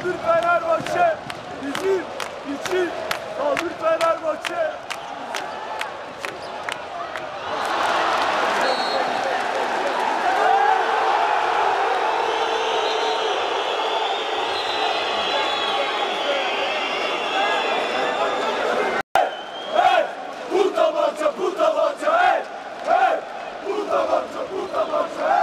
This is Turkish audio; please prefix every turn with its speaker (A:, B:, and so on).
A: Saldır Fenerbahçe! Bizim için saldır Fenerbahçe! Bu tabanca, bu tabanca, hey! Hey! Bu tabanca, bu tabanca,